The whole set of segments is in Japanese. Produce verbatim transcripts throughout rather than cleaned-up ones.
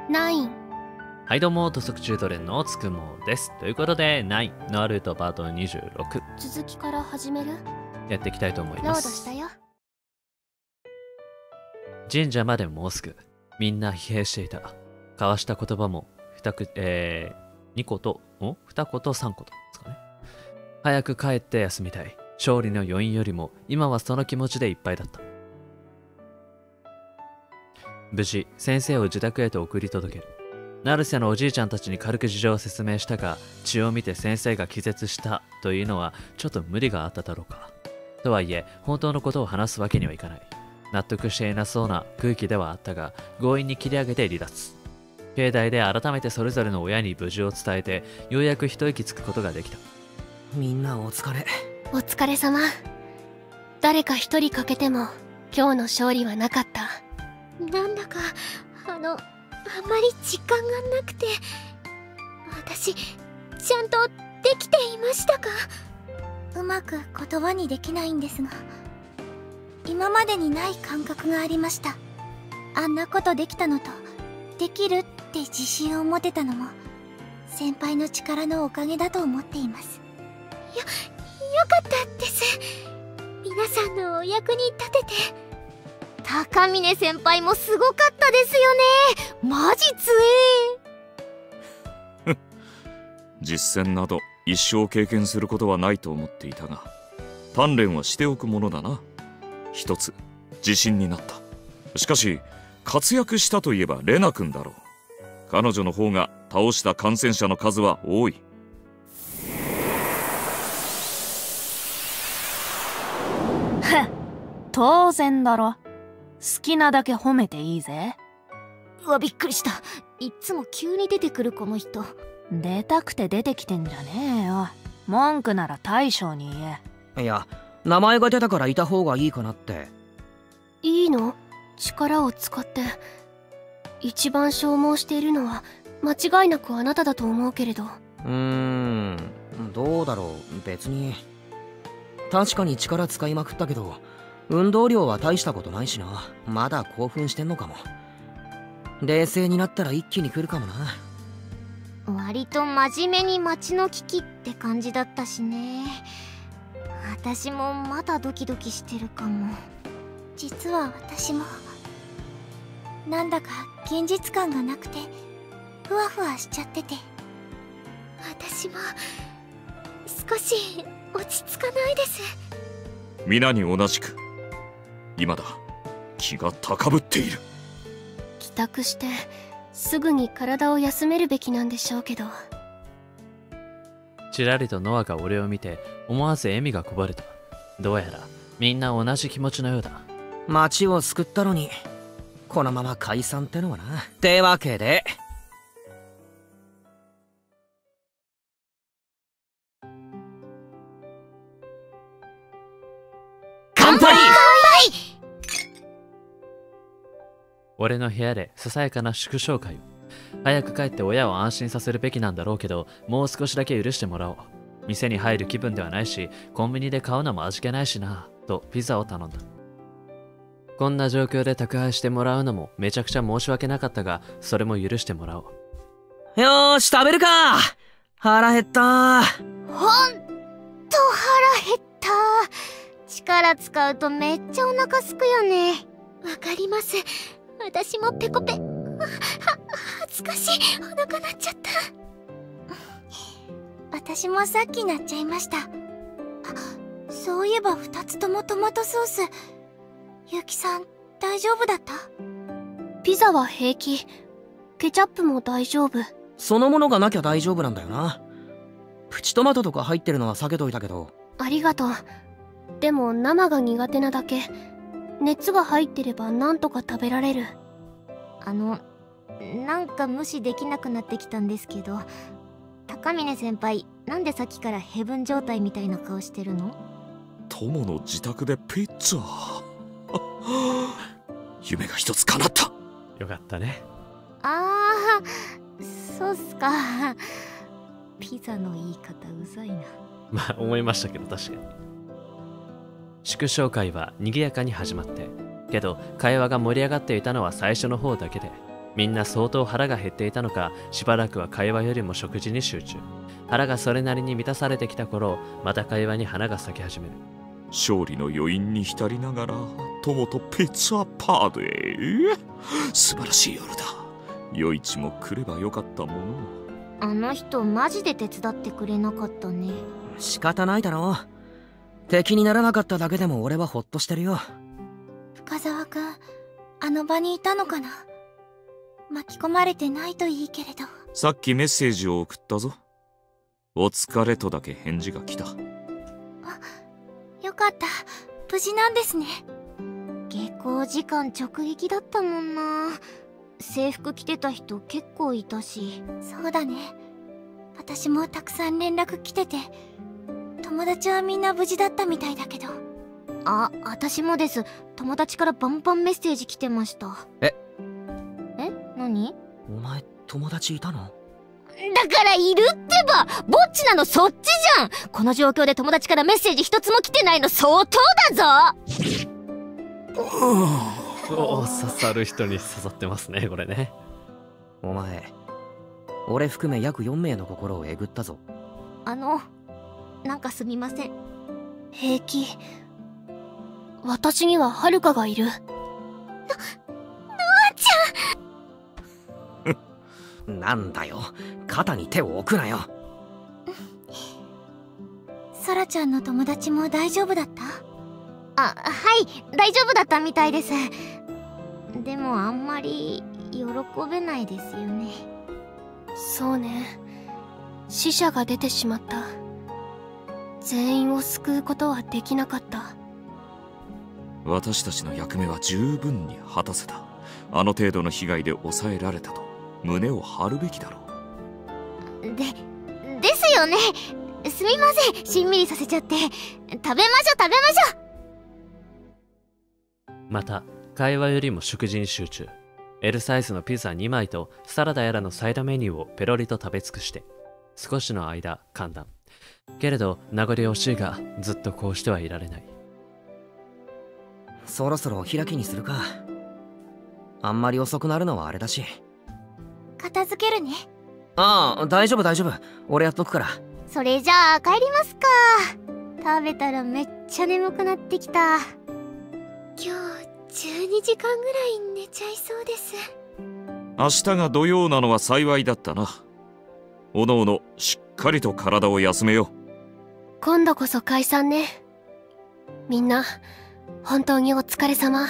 ナイン。 はいどうも、土足チュートレンのつくもです。ということで、ナイン、ナルトパートにじゅうろく。 続きから始める？ やっていきたいと思いロードます。 したよ。 神社までもうすぐ、みんな疲弊していた。交わした言葉も、二く、えー、二個と、ん二個と三個とですかね。早く帰って休みたい。勝利の余韻よりも、今はその気持ちでいっぱいだった。無事、先生を自宅へと送り届ける。成瀬のおじいちゃんたちに軽く事情を説明したが、血を見て先生が気絶したというのはちょっと無理があっただろうか。とはいえ、本当のことを話すわけにはいかない。納得していなそうな空気ではあったが、強引に切り上げて離脱。境内で改めてそれぞれの親に無事を伝えて、ようやく一息つくことができた。 みんなお疲れ。 お疲れ様。誰か一人欠けても今日の勝利はなかった。 なんだかあのあんまり実感がなくて、私ちゃんとできていましたか？うまく言葉にできないんですが、今までにない感覚がありました。あんなことできたのと、できるって自信を持てたのも先輩の力のおかげだと思っています。よ、よかったです。皆さんのお役に立てて。高峰先輩もすごかったですよね。マジ強え。 実戦など一生経験することはないと思っていたが、鍛錬はしておくものだな。一つ自信になった。しかし活躍したといえばレナ君だろう。彼女の方が倒した感染者の数は多い。 へっ、当然だろ。好きなだけ褒めていいぜ。 うわ、びっくりした。いっつも急に出てくるこの人。 出たくて出てきてんじゃねえよ。文句なら大将に言え。いや、名前が出たからいた方がいいかなって。 いいの？力を使って。一番消耗しているのは間違いなくあなただと思うけれど。 うーん、どうだろう。別に確かに力使いまくったけど、運動量は大したことないしな。まだ興奮してんのかも。冷静になったら一気に来るかもな。 割と真面目に街の危機って感じだったしね。私もまだドキドキしてるかも。実は私もなんだか現実感がなくてふわふわしちゃってて、私も少し落ち着かないです。 皆に同じく今だ。気が高ぶっている。 帰宅してすぐに体を休めるべきなんでしょうけど。 ちらりとノアが俺を見て、思わず笑みがこぼれた。どうやらみんな同じ気持ちのようだ。 街を救ったのにこのまま解散ってのはな。ってわけで乾杯！ 俺の部屋でささやかな祝勝会を。早く帰って親を安心させるべきなんだろうけど、もう少しだけ許してもらおう。店に入る気分ではないし、コンビニで買うのも味気ないしなとピザを頼んだ。こんな状況で宅配してもらうのもめちゃくちゃ申し訳なかったが、それも許してもらおう。 よーし、食べるか。腹減ったー。 ほんと腹減った。力使うとめっちゃお腹すくよね。わかります。私もペコペ。は、は、恥ずかしい。お腹鳴っちゃった。私もさっき鳴っちゃいました。あ、そういえばふたつともトマトソース。ゆきさん、大丈夫だった？ ピザは平気。ケチャップも大丈夫。 そのものがなきゃ大丈夫なんだよな。プチトマトとか入ってるのは避けといたけど。 ありがとう。でも生が苦手なだけ。熱が入ってればなんとか食べられる。 あの、なんか無視できなくなってきたんですけど、高峰先輩、なんでさっきからヘブン状態みたいな顔してるの？ 友の自宅でピッツァ。夢が一つ叶った。 よかったね。 あー、そうっすか。ピザの言い方うざいな。 まあ思いましたけど、確かに。祝勝会は賑やかに始まって、けど会話が盛り上がっていたのは最初の方だけで、 みんな相当腹が減っていたのか、しばらくは会話よりも食事に集中。腹がそれなりに満たされてきた頃、また会話に花が咲き始める。 勝利の余韻に浸りながら友とピッツァパーティー。素晴らしい夜だ。余市も来ればよかったもの。 あの人マジで手伝ってくれなかったね。 仕方ないだろ。敵にならなかっただけでも俺はホッとしてるよ。 深澤くん、あの場にいたのかな。巻き込まれてないといいけれど。 さっきメッセージを送ったぞ。お疲れとだけ返事が来た。 あ、よかった。無事なんですね。下校時間直撃だったもんな。制服着てた人結構いたし。そうだね。私もたくさん連絡来てて、友達はみんな無事だったみたいだけど。あ、私もです。友達からバンバンメッセージ来てました。 ええ、何？ お前友達いたの？ だからいるってば。ぼっちなのそっちじゃん。この状況で友達からメッセージ一つも来てないの相当だぞ。 おお、刺さる人に刺さってますね、これね。 お前、俺含め約よんめいの心をえぐったぞ。 あの、なんかすみません。 平気。私には遥がいる。な、ノアちゃんなんだよ、肩に手を置くなよ。 ソラちゃんの友達も大丈夫だった？あ、はい、大丈夫だったみたいです。でもあんまり喜べないですよね。 そうね。死者が出てしまった。全員を救うことはできなかった。 私たちの役目は十分に果たせた。あの程度の被害で抑えられたと胸を張るべきだろう。で、ですよね。すみません、しんみりさせちゃって。食べましょう食べましょう。また会話よりも食事に集中。 L サイズのピザにまいとサラダやらのサイドメニューをペロリと食べ尽くして少しの間歓談。けれど名残惜しいがずっとこうしてはいられない。 そろそろお開きにするか。あんまり遅くなるのはあれだし。 片付けるね。 ああ、大丈夫大丈夫、俺やっとくから。 それじゃあ帰りますか。食べたらめっちゃ眠くなってきた。今日じゅうにじかんぐらい寝ちゃいそうです。 明日が土曜なのは幸いだったな。おのおのしっかりと体を休めよう。 今度こそ解散ね。みんな本当にお疲れ様。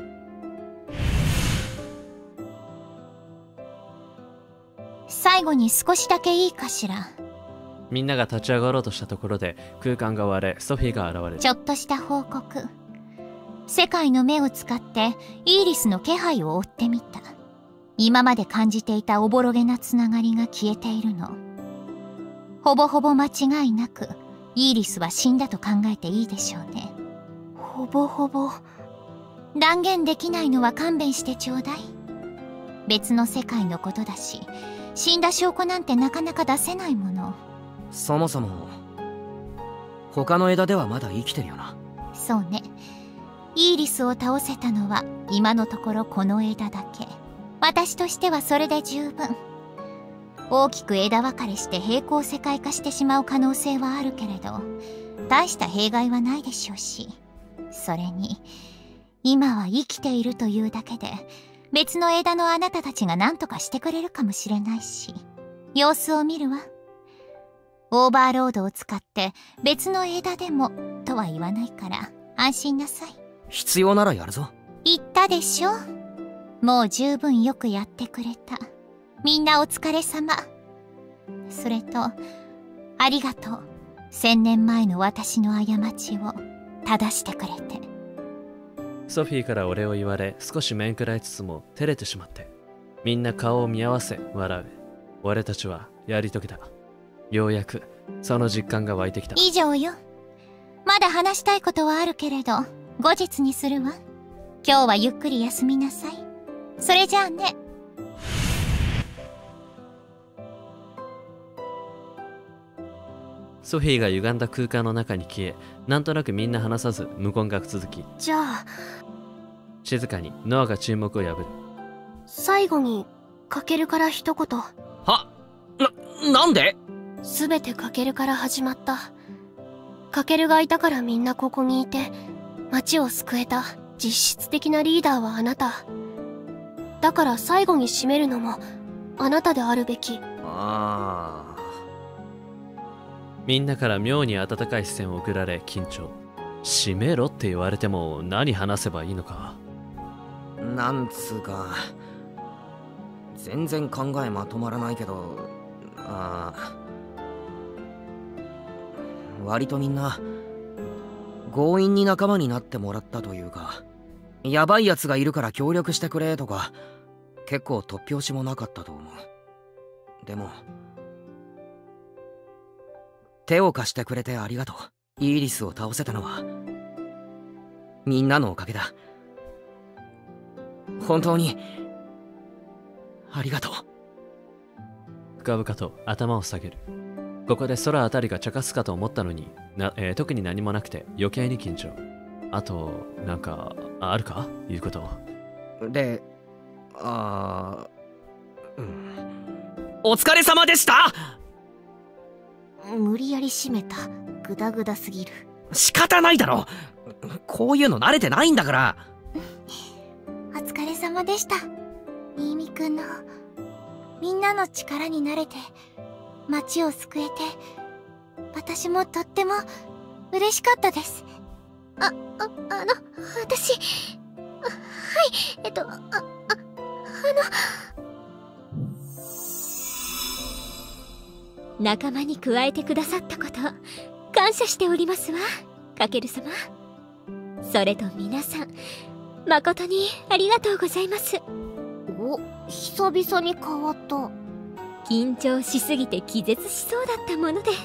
最後に少しだけいいかしら。 みんなが立ち上がろうとしたところで空間が割れ、ソフィーが現れる。 ちょっとした報告。世界の目を使ってイーリスの気配を追ってみた。今まで感じていたおぼろげなつながりが消えているの。ほぼほぼ間違いなくイーリスは死んだと考えていいでしょうね。 ほぼほぼ断言できないのは勘弁してちょうだい。別の世界のことだし、死んだ証拠なんてなかなか出せないもの。 そもそも他の枝ではまだ生きてるよな。 そうね。イーリスを倒せたのは今のところこの枝だけ。私としてはそれで十分。大きく枝分かれして平行世界化してしまう可能性はあるけれど、大した弊害はないでしょうし。それに今は生きているというだけで別の枝のあなたたちが何とかしてくれるかもしれないし、様子を見るわ。オーバーロードを使って別の枝でもとは言わないから安心なさい。 必要ならやるぞ。 言ったでしょ。もう十分よくやってくれた。みんなお疲れ様。それとありがとう。千年前の私の過ちを正してくれて。 ソフィーからお礼を言われ少し面食らいつつも照れてしまって、みんな顔を見合わせ笑う。俺たちはやり遂げた。ようやくその実感が湧いてきた。 以上よ。まだ話したいことはあるけれど後日にするわ。今日はゆっくり休みなさい。それじゃあね。 ソフィーが歪んだ空間の中に消え、なんとなくみんな話さず無言が続き、 じゃあ静かにノアが沈黙を破る。 最後にかけるから一言。 はな、なんで？ すべてかけるから始まった。かけるがいたからみんなここにいて、町を救えた実質的なリーダーはあなた。だから最後に締めるのもあなたであるべき。 ああ。 みんなから妙に温かい視線を送られ緊張。締めろって言われても何話せばいいのか。 なんつうか、全然考えまとまらないけど、ああ、割とみんな強引に仲間になってもらったというか、ヤバいやつがいるから協力してくれとか、結構突拍子もなかったと思う。でも手を貸してくれてありがとう。イーリスを倒せたのはみんなのおかげだ。本当にありがとう。 深々と頭を下げる。ここで空あたりが茶化すかと思ったのにな、えー特に何もなくて余計に緊張。あとなんかあるか言うこと。 で、あー、うん、お疲れ様でした。 無理やり締めた。グダグダすぎる。 仕方ないだろ、こういうの慣れてないんだから。 お疲れ様でした。新見くんのみんなの力になれて町を救えて、私もとっても嬉しかったです。あ、あ、あの、私、あ、はい、えっと、あ、あ、あの、仲間に加えてくださったこと感謝しておりますわ、かける様。それと皆さん、誠にありがとうございます。お、久々に変わった。緊張しすぎて気絶しそうだったもので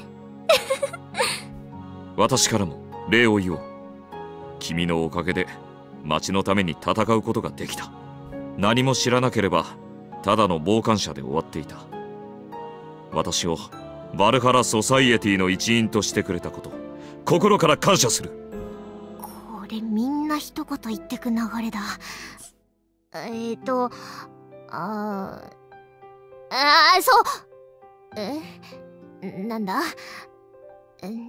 私からも礼を言おう。君のおかげで町のために戦うことができた。何も知らなければただの傍観者で終わっていた。私をバルハラソサイエティの一員としてくれたこと、心から感謝する。 これみんな一言言ってく流れだ。えーとあーあーそうえなんだえありがとう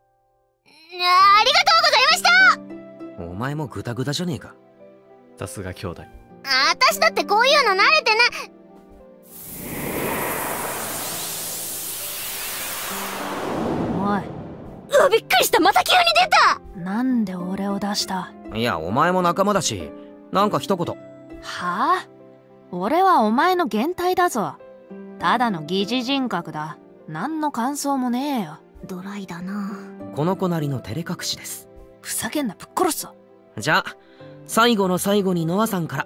ございました。 お前もグダグダじゃねえか。 さすが兄弟。 私だってこういうの慣れてない。 おい、 うわ、びっくりした。また急に出た。 なんで俺を出した？ いや、お前も仲間だし、なんか一言。 はあ？俺はお前の減退だぞ。ただの疑似人格だ。何の感想もねえよ。 ドライだな。 この子なりの照れ隠しです。 ふざけんな、ぶっ殺すぞ。 じゃあ最後の最後にノアさんから。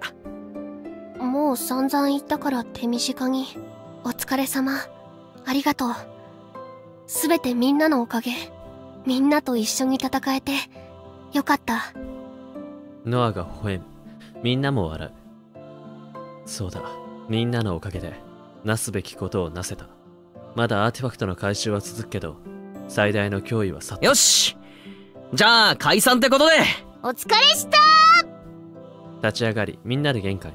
もう散々言ったから手短に。お疲れ様。ありがとう。すべてみんなのおかげ。みんなと一緒に戦えてよかった。 ノアが微笑む。みんなも笑う。そうだ、みんなのおかげでなすべきことをなせた。まだアーティファクトの回収は続くけど、最大の脅威は去った。 よし、じゃあ解散ってことで。 お疲れした立ち上がり、みんなで玄関へ。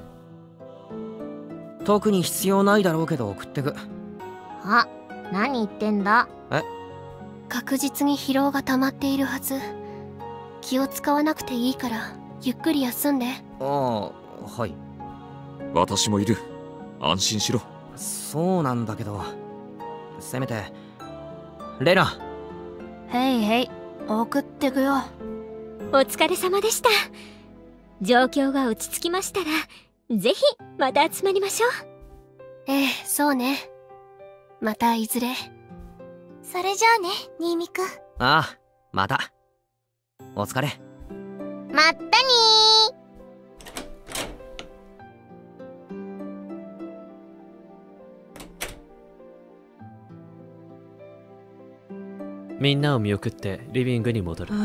特に必要ないだろうけど送ってく。 あ、何言ってんだ。 え？ 確実に疲労が溜まっているはず。気を使わなくていいからゆっくり休んで。 ああ、はい。 私もいる。安心しろ。 そうなんだけど、せめてレナ。 へいへい、送ってくよ。 お疲れ様でした。状況が落ち着きましたらぜひまた集まりましょう。 ええ、そうね。またいずれ。 それじゃあね、新見くん。 ああ、また。お疲れ。 まったにー。 みんなを見送ってリビングに戻る。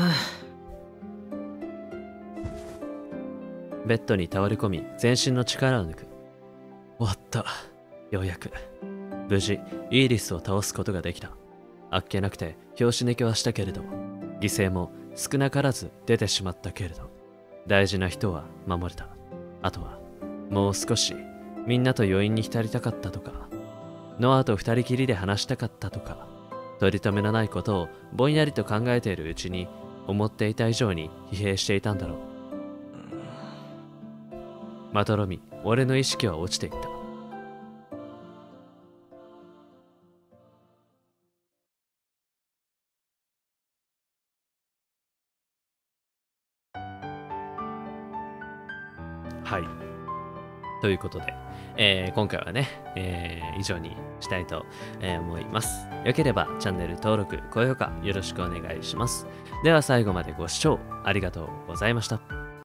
ベッドに倒れ込み全身の力を抜く。終わった。ようやく無事イーリスを倒すことができた。あっけなくて拍子抜けはしたけれど、犠牲も少なからず出てしまったけれど、大事な人は守れた。あとはもう少しみんなと余韻に浸りたかったとか、ノアと二人きりで話したかったとか、取り留めのないことをぼんやりと考えているうちに、思っていた以上に疲弊していたんだろう。まとろみ、俺の意識は落ちていった。はい。ということで、えー今回はね、えー以上にしたいと、えー思います。よければチャンネル登録、高評価よろしくお願いします。では最後までご視聴ありがとうございました。